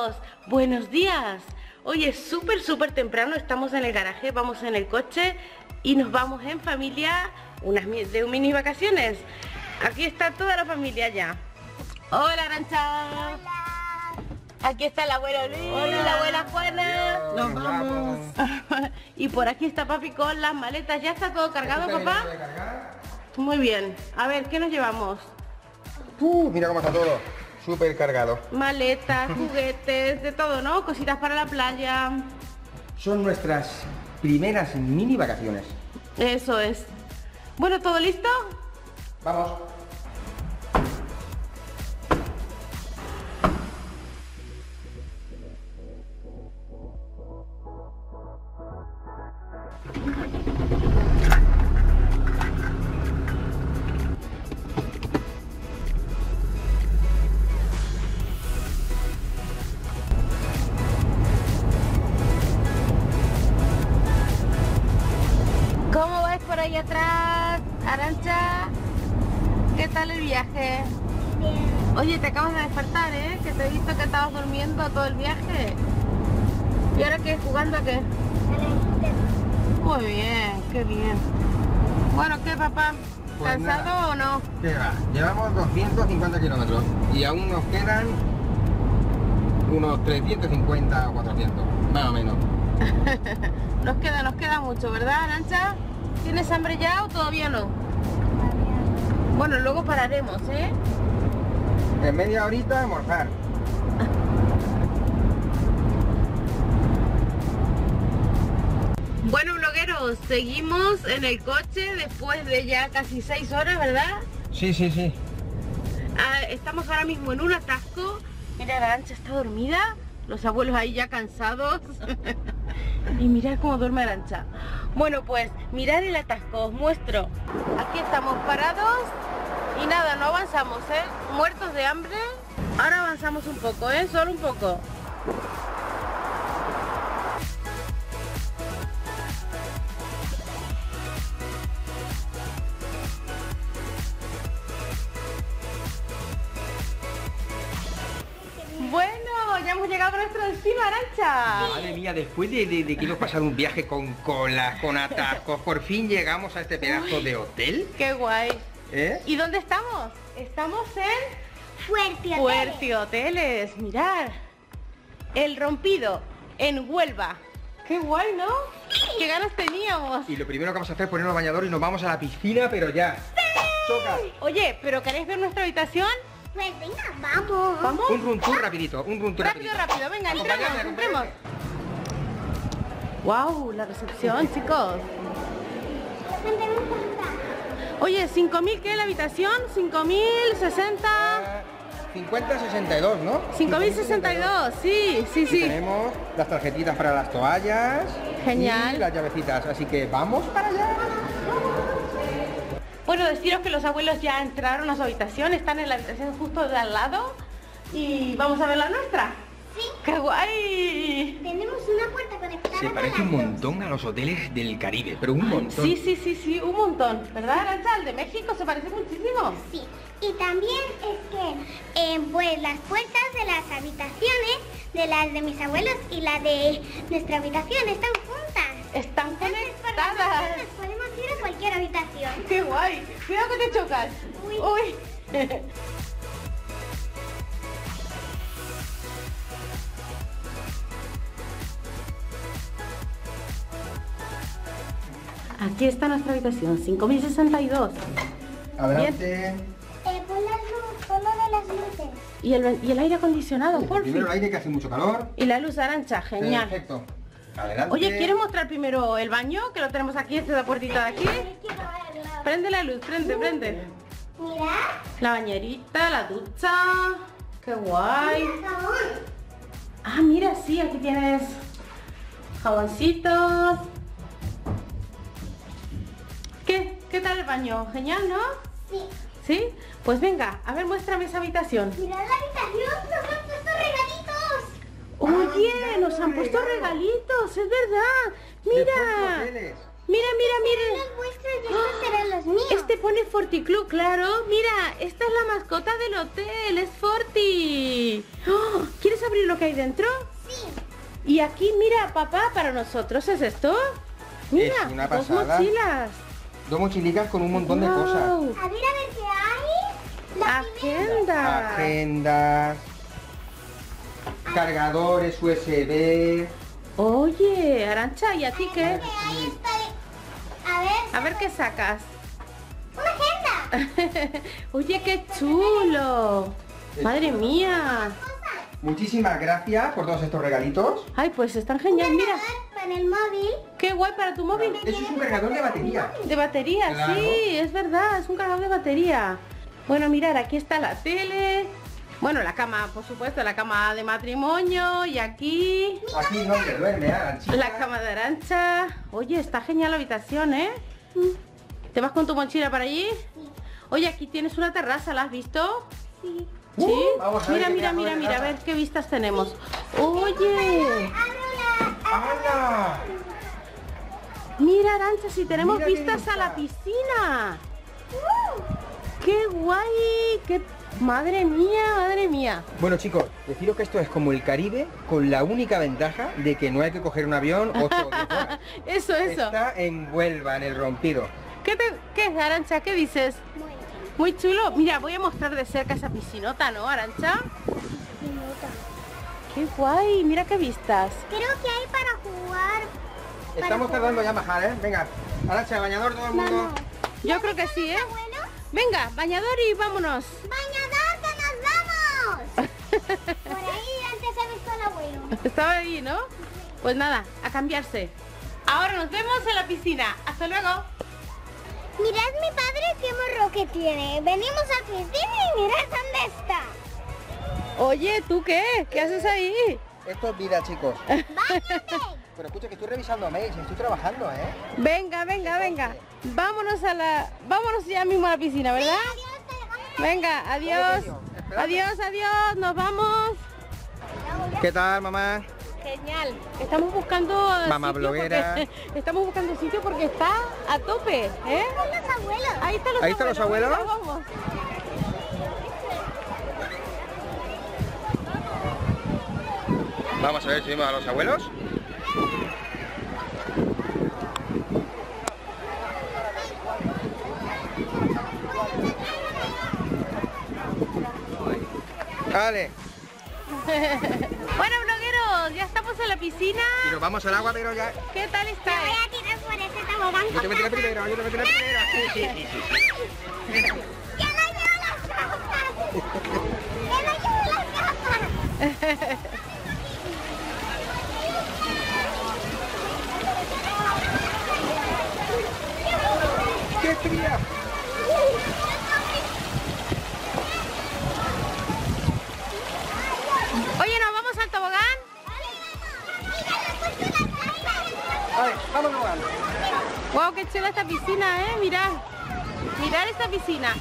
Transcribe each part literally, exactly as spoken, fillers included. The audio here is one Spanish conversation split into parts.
blogueros, buenos días. Hoy es súper súper temprano, estamos en el garaje, vamos en el coche y nos vamos en familia unas de mini vacaciones. Aquí está toda la familia ya. Hola, Arantxa. Hola. Aquí está el abuelo Luis, hola, la abuela Juana. Nos vamos. Y por aquí está papi con las maletas. ¿Ya está todo cargado, papá? Muy bien. A ver, ¿qué nos llevamos? Uh, mira cómo está todo. Súper cargado. Maletas, juguetes, de todo, ¿no? Cositas para la playa. Son nuestras primeras mini vacaciones. Eso es. Bueno, ¿todo listo? Vamos. ¿Cómo vais por ahí atrás, Arantxa? ¿Qué tal el viaje? Bien. Oye, te acabas de despertar, ¿eh? Que te he visto que estabas durmiendo todo el viaje. ¿Y ahora qué? ¿Jugando a qué? Muy bien, qué bien. Bueno, ¿qué, papá? Pues ¿Cansado nada. o no? ¿Qué va? Llevamos doscientos cincuenta kilómetros y aún nos quedan unos trescientos cincuenta o cuatrocientos, más o menos. Nos queda, nos queda mucho, ¿verdad, Arantxa? ¿Tienes hambre ya o todavía no? Bueno, luego pararemos, ¿eh? En media horita almorzar. Bueno, blogueros, seguimos en el coche después de ya casi seis horas, ¿verdad? Sí, sí, sí. Ah, estamos ahora mismo en un atasco. Mira, la Arantxa está dormida, los abuelos ahí ya cansados. Y mirad cómo duerme Arantxa. Bueno, pues mirad el atasco, os muestro. Aquí estamos parados y nada, no avanzamos, ¿eh? Muertos de hambre. Ahora avanzamos un poco, ¿eh? Solo un poco. Bueno, ya hemos llegado a nuestro destino, Arantxa. Madre mía, después de, de, de que hemos pasado un viaje con colas, con atascos, por fin llegamos a este pedazo de hotel. Qué guay. ¿Eh? ¿Y dónde estamos? Estamos en Fuerte Hotel. Fuerte Hoteles. Mirad. El Rompido, en Huelva. Qué guay, ¿no? Qué ganas teníamos. Y lo primero que vamos a hacer es ponernos bañador y nos vamos a la piscina, pero ya. ¡Choca! Oye, ¿pero queréis ver nuestra habitación? Pues venga, vamos. ¿Vamos? Un run tour rapidito, un run tour Rápido, rapidito. rápido, venga, entremos, Acompañadme, entremos. acompañadme. Wow, la recepción, chicos. Vente, ven por acá. Oye, ¿cinco mil qué la habitación? ¿cinco mil sesenta? cincuenta sesenta y dos, ¿no? cinco mil sesenta y dos, sí, sí, Y sí. tenemos las tarjetitas para las toallas. Genial. Y las llavecitas, así que vamos para allá. Bueno, deciros que los abuelos ya entraron a su habitación, están en la habitación justo de al lado y vamos a ver la nuestra. Sí. ¡Qué guay! Tenemos una puerta conectada. Se con parece las un dos. montón a los hoteles del Caribe, pero un montón. Sí, sí, sí, sí, un montón, ¿verdad, Arantxa? El de México se parece muchísimo. Sí. Y también es que, eh, pues las puertas de las habitaciones, de las de mis abuelos y la de nuestra habitación están juntas. Están Entonces, por las conectadas. opciones podemos ir a cualquier habitación. ¡Qué guay! Cuidado que te chocas. Uy. Uy. Aquí está nuestra habitación, cinco mil sesenta y dos. Adelante. Eh, pon las luces, pon lo de las luces. Y el, y el aire acondicionado, por fin. Primero el aire, que hace mucho calor. Y la luz, Arantxa, genial. Perfecto. Adelante. Oye, ¿quieres mostrar primero el baño? Que lo tenemos aquí, esta es la puertita de aquí. Yo quiero verlo. Prende la luz, prende, prende. Mira. La bañerita, la ducha. ¡Qué guay! Mira, jabón. Ah, mira, sí, aquí tienes jaboncitos. ¿Qué? ¿Qué tal el baño? Genial, ¿no? Sí. ¿Sí? Pues venga, a ver, muéstrame esa habitación. Mira la habitación, nos han puesto regalitos. Oye, nos han puesto regalitos, es verdad. Mira, Hoteles. mira, mira, mira. Los vuestros y estos serán los míos. Este pone Forticlub, claro. Mira, esta es la mascota del hotel, es Forti. ¡Oh! ¿Quieres abrir lo que hay dentro? Sí. Y aquí, mira, papá, para nosotros, ¿es esto? Mira, Es una dos pasada. mochilas. Dos mochilicas con un montón de cosas. Guau. A ver, a ver qué hay. La Agenda. Agendas, cargadores U S B. Oye, Arantxa, ¿y a ti qué? primera que hay está de- A ver. A ver qué sacas. Una agenda. Oye, qué chulo. Madre mía. Muchísimas gracias por todos estos regalitos. Ay, pues están genial, mira. Para el móvil. Qué guay para tu móvil. Eso es un cargador de batería. De batería, Claro. sí, es verdad, es un cargador de batería. Bueno, mirar, aquí está la tele. Bueno, la cama, por supuesto, la cama de matrimonio. Y aquí Aquí no se duerme, Arantxa. la cama de Arantxa. Oye, está genial la habitación, ¿eh? ¿Te vas con tu mochila para allí? Oye, aquí tienes una terraza, ¿la has visto? Sí. ¿Sí? Uh, vamos a ver Mira, qué mira, pedazo mira, de mira, a terraza. ver qué vistas tenemos. Oye, Abro la... ¡Hala! mira, Arantxa, si tenemos Mira qué vistas a la vista. piscina. ¡Qué guay! ¡Qué... Madre mía, madre mía! Bueno, chicos, deciros que esto es como el Caribe, con la única ventaja de que no hay que coger un avión ocho o diez horas. Eso, eso. Está en Huelva, en el Rompido. ¿Qué, te... ¿Qué es, Arantxa? ¿Qué dices? Muy bien. Muy chulo. Mira, voy a mostrar de cerca esa piscinota, ¿no, Arantxa? Minuto. ¡Qué guay! Mira qué vistas. Creo que hay para jugar. Estamos para tardando jugar. ya en bajar, ¿eh? Venga, Arantxa, bañador todo el mundo. Vamos. Yo creo que sí, ¿eh? Bueno, Venga, bañador y vámonos. bañador, que nos vamos. Por ahí antes he visto al abuelo. Estaba ahí, ¿no? Pues nada, a cambiarse. Ahora nos vemos en la piscina. Hasta luego. Mirad mi padre qué morro que tiene. Venimos a piscina y mirad dónde está. Oye, ¿tú qué? ¿Qué haces ahí? Esto es vida, chicos. ¡Báñate! Pero escucha que estoy revisando mails, estoy trabajando, ¿eh? Venga, venga, venga. Vámonos a la... Vámonos ya mismo a la piscina, ¿verdad? Adiós, te dejamos. Venga, adiós. Esperadme. Adiós, adiós. Nos vamos. ¿Qué tal, mamá? Genial. Estamos buscando Mamá sitio bloguera. porque- estamos buscando sitio porque está a tope, ¿eh? Con los abuelos. Ahí están los Ahí están los abuelos. Venga, vamos. Vamos a ver si vemos a los abuelos. Vale, Bueno, blogueros, ya estamos en la piscina. y nos vamos al agua, pero ya... ¿Qué tal Me está? voy a tirar por ese tobogán. Yo te metí la primera, yo te metí la primera. Sí, sí, sí, sí. ¡Ya no llevo las gafas! ¡Ya no llevo las gafas! ¡Qué fría! Oye, ¿nos vamos al tobogán? Vale, vámonos. Wow, qué chula esta piscina, ¿eh? Mirad. Mirad esta piscina.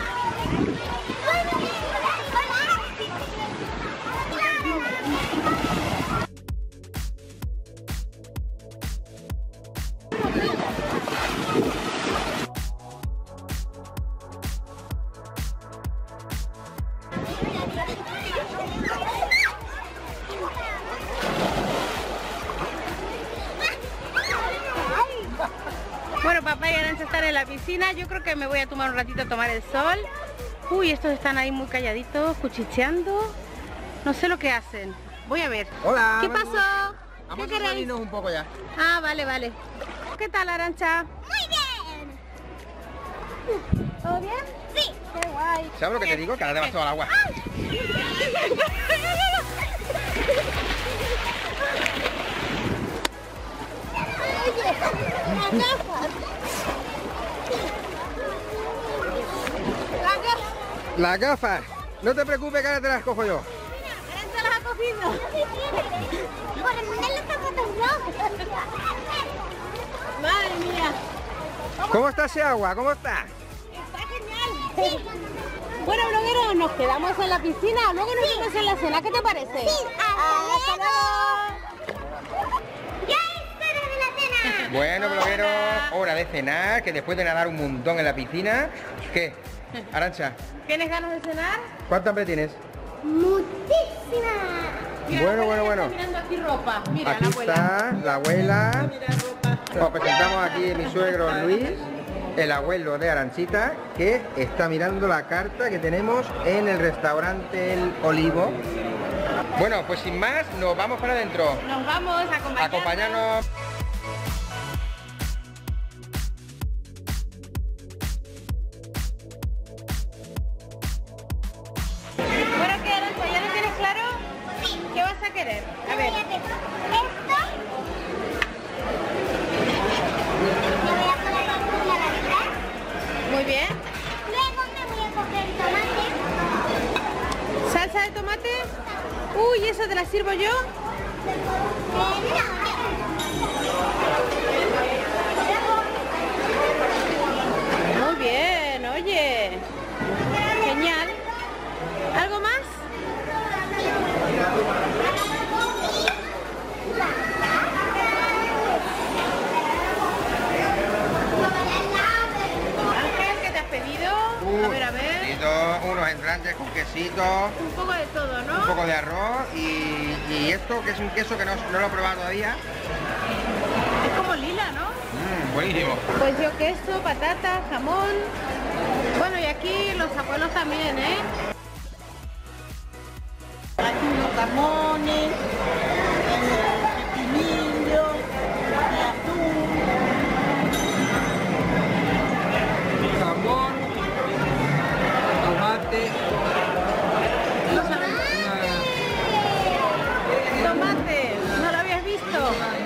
Bueno, papá y Arantxa están en la piscina. Yo creo que me voy a tomar un ratito a tomar el sol. Uy, estos están ahí muy calladitos, cuchicheando. No sé lo que hacen. Voy a ver. Hola. ¿Qué vamos. pasó? Vamos ¿Qué a queréis? salirnos un poco ya. Ah, vale, vale. ¿Qué tal, Arantxa? ¡Muy bien! ¿Todo bien? Sí. Qué guay. ¿Sabes lo que te digo? Que ahora te vas todo al agua. Las gafas. Las gafas. Las gafas. No te preocupes que ahora te las cojo yo. Arantxa las ha cogido. Por poner los zapatos rojos. Madre mía. ¿Cómo está ese agua? ¿Cómo está? Está genial. Bueno, blogueros, nos quedamos en la piscina. Luego nos vemos en la cena. ¿Qué te parece? Sí, hasta Hasta luego. ¡Ya es hora de la cena! Bueno, blogueros, hora de cenar, que después de nadar un montón en la piscina... ¿Qué? Arantxa, ¿Tienes ganas de cenar? ¿cuánta hambre tienes? Muchísima. Mira, Bueno, la bueno, abuela bueno. está mirando aquí ropa. Mira, Aquí la abuela. está la abuela. Os presentamos aquí a mi suegro Luis, el abuelo de Aranchita, que está mirando la carta que tenemos en el restaurante El Olivo. Bueno, pues sin más, nos vamos para adentro. Nos vamos a acompañarnos. Acompañarnos. Bueno, ¿qué, Arancha? ¿Ya lo tienes claro? Sí. ¿Qué vas a querer? A ver. Esto. Me voy a poner aquí la mitad. Muy bien. Luego me voy a coger tomate. ¿Salsa de tomate? Uy, ¿esa te la sirvo yo? Eh, Muy bien, oye. Genial. ¿Algo más? Ángel, ¿qué te has pedido? A ver, a ver. Quesito, unos entrantes con quesito, Un poco de todo, un ¿no? poco de arroz y, y esto que es un queso que no, no lo he probado todavía. Es como lila, ¿no? Mmm, buenísimo. Pues yo queso, patata, jamón. Bueno, y aquí los abuelos también, ¿eh? Aquí unos jamones, pepinillo, atún. Jamón, tomate, Tomate, ¿no lo habías visto?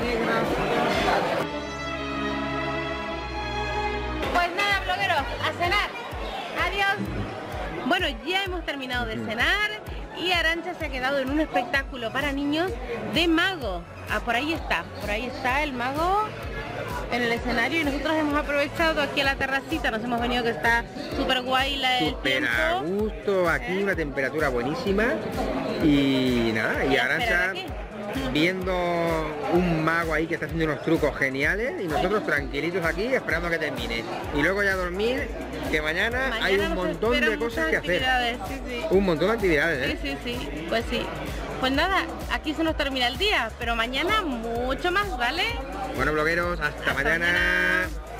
Pues nada, blogueros, a cenar. Adiós. Bueno, ya hemos terminado de cenar y Arancha se ha quedado en un espectáculo para niños de mago. Ah, por ahí está, por ahí está el mago en el escenario y nosotros hemos aprovechado aquí a la terracita, nos hemos venido que está súper guay la, el súper a tiempo. gusto, aquí ¿Eh? una temperatura buenísima y nada, y ¿Y a Arancha esperar a qué? viendo un mago ahí que está haciendo unos trucos geniales y nosotros tranquilitos aquí esperando a que termine. Y luego ya dormir, que mañana, Mañana hay un nos montón de esperan cosas muchas que hacer. actividades, sí, sí. Un montón de actividades, Sí, ¿eh? sí, sí, pues sí. Pues nada, aquí se nos termina el día, pero mañana mucho más, ¿vale? Bueno, blogueros, hasta, Hasta mañana. mañana.